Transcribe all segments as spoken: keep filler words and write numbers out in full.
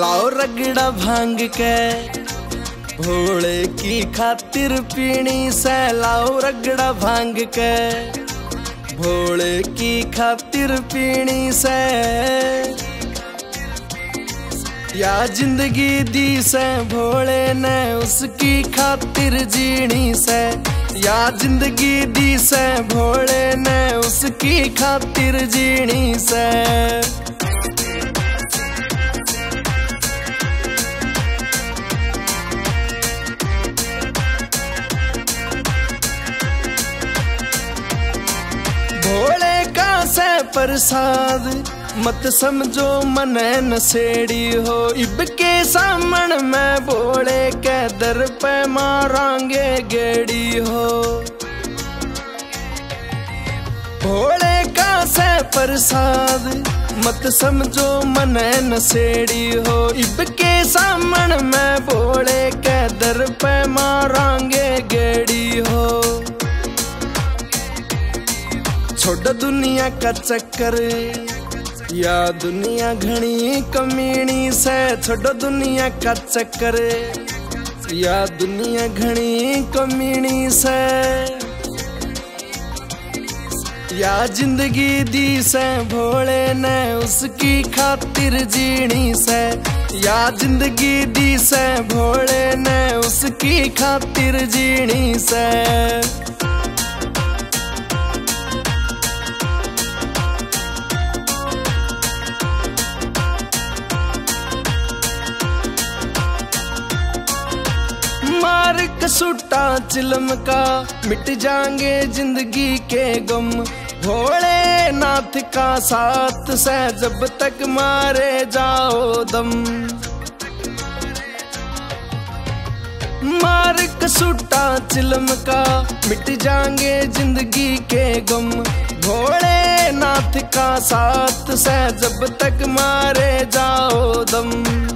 लाओ रगड़ा भांग के भोले की खातिर पीनी से, लाओ रगड़ा भांग के भोले की खातिर पीनी से। या जिंदगी दी से भोले ने उसकी खातिर जीनी से, या जिंदगी दी से भोले ने उसकी खातिर जीनी से। भोले का से प्रसाद मत समझो मन नसेड़ी हो, इब के सामन में भोले के दर पे मारांगे गेड़ी हो। भोले का से प्रसाद मत समझो मन नसेड़ी हो, इब के सामन में भोले के दर पे मारांगे गेड़ी हो। छोड़ दुनिया का चक्कर या दुनिया घनी कमीनी से, छोड़ो दुनिया का चक्कर या दुनिया घनी कमीनी से। या जिंदगी दी से भोले ने उसकी खातिर जीनी से, या जिंदगी दी से भोले ने उसकी खातिर जीनी से। मार कसूटा चिलम का मिट जाएंगे जिंदगी के गम, भोले नाथ का साथ से जब तक मारे जाओ दम। मार कसूटा चिलम का मिट जाएंगे जिंदगी के गम, भोले नाथ का साथ से जब तक मारे जाओ दम।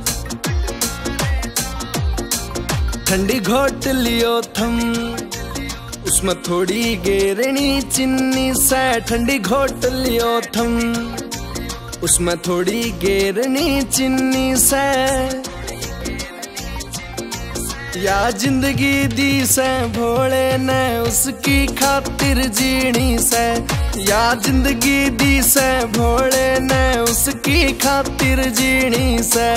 ठंडी घोट लियो थम उसमें थोड़ी गेरनी चीनी से, ठंडी घोट लियो थम उसमें थोड़ी गेरनी चीनी से। या जिंदगी दी से भोले ने उसकी खातिर जीनी से, या जिंदगी दी से भोले ने उसकी खातिर जीनी से।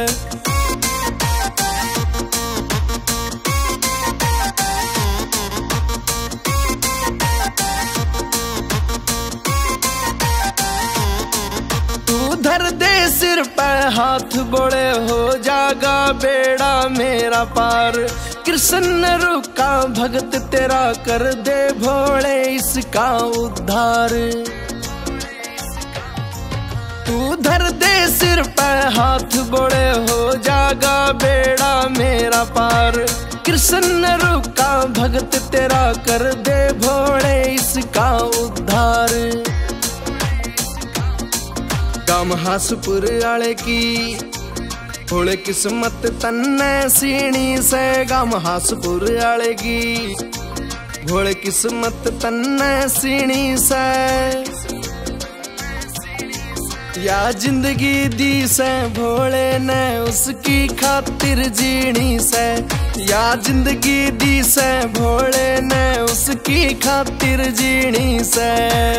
धर दे सिर पे हाथ बोले हो जागा बेड़ा मेरा पार, कृष्ण रुका भगत तेरा कर दे भोले इसका उद्धार। तू धर दे सिर पे हाथ बोले हो जागा बेड़ा मेरा पार, कृष्ण रुका भगत तेरा कर दे भोले इसका उद्धार। गाम हासपुर आले की भोले किस्मत तन्ने सीनी से, गाम हासपुर आले की भोले किस्मत तन्ने सीनी से। या जिंदगी दी से भोले ने उसकी खातिर जीनी से, या जिंदगी दी से भोले ने उसकी खातिर जीनी से।